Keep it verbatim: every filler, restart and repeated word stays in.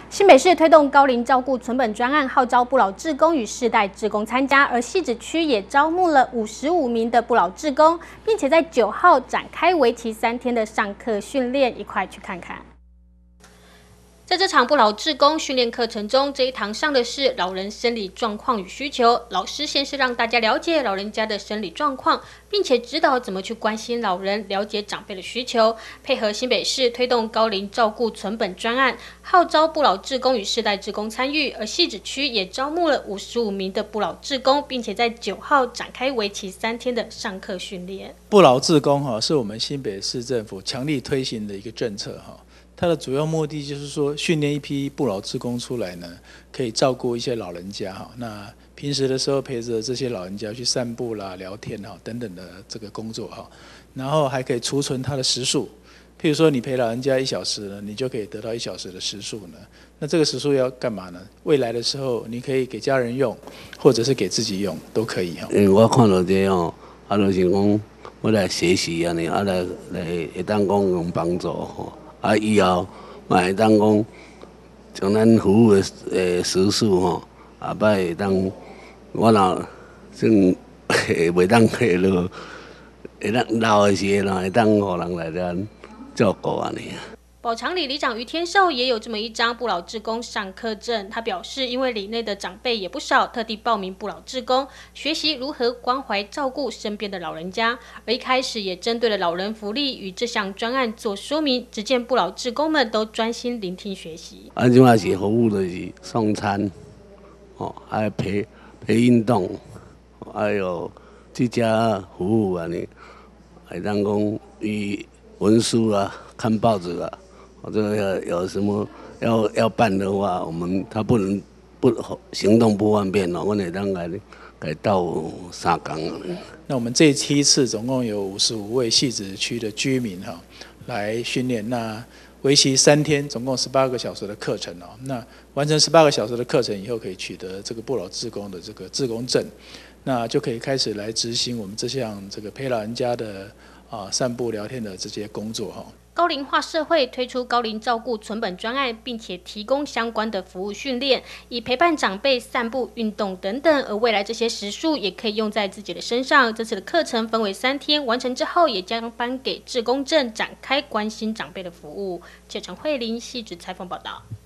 新北市推动高龄照顾存本专案，号召不老志工与世代志工参加，而汐止区也招募了五十五名的不老志工，并且在九号展开为期三天的上课训练，一块去看看。 在这场不老志工训练课程中，这一堂上的是老人生理状况与需求。老师先是让大家了解老人家的生理状况，并且指导怎么去关心老人，了解长辈的需求。配合新北市推动高龄照顾存本专案，号召不老志工与世代志工参与，而汐止区也招募了五十五名的不老志工，并且在九号展开为期三天的上课训练。 不老志工哈是我们新北市政府强力推行的一个政策哈。 它的主要目的就是说，训练一批不老志工出来呢，可以照顾一些老人家哈。那平时的时候陪着这些老人家去散步啦、聊天哈等等的这个工作哈，然后还可以储存他的时数。譬如说，你陪老人家一小时呢，你就可以得到一小时的时数呢。那这个时数要干嘛呢？未来的时候，你可以给家人用，或者是给自己用，都可以哈。 因为我看到这哦，啊，就是讲我来学习安尼，啊来来会当讲用帮助吼。 啊，以后嘛会当讲，将咱服务的诶时数吼，后摆会当，我若算袂当下落，会当老的时候会当互人来咱照顾安尼。 宝长里里长于天寿也有这么一张不老志工上课证，他表示，因为里内的长辈也不少，特地报名不老志工，学习如何关怀照顾身边的老人家。而一开始也针对了老人福利与这项专案做说明，只见不老志工们都专心聆听学习。 啊，即马是服务就是送餐，哦，还有陪陪运动，还有居家服务安尼，会当讲与文书啊、看报纸啊。 或者要有什么要要办的话，我们他不能不行动不方便哦，我会当来来到三工。 那我们这梯次总共有五十五位汐止区的居民哈来训练，那为期三天，总共十八个小时的课程哦。那完成十八个小时的课程以后，可以取得这个不老志工的这个志工证，那就可以开始来执行我们这项这个陪老人家的啊散步聊天的这些工作哈。 高龄化社会推出高龄照顾存本专案，并且提供相关的服务训练，以陪伴长辈散步、运动等等。而未来这些时数也可以用在自己的身上。这次的课程分为三天，完成之后也将颁给志工证，展开关心长辈的服务。谢陈慧琳，汐止采访报道。